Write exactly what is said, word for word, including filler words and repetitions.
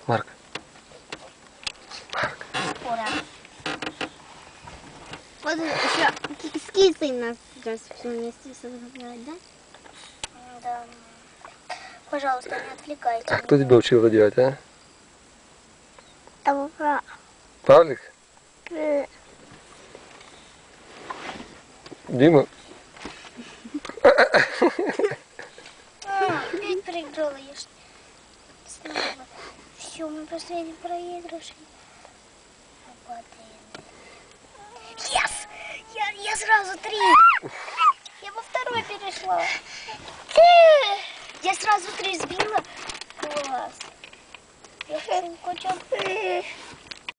Марк. Марк. Ура. Вот еще с кисой нас сейчас все вместе собрать, да? Да. Пожалуйста, не отвлекайте. А кто тебя учил это делать, а? Там про... Павлик? Дима? А, опять проиграла я. Все, мы последний проигрыш. Воды.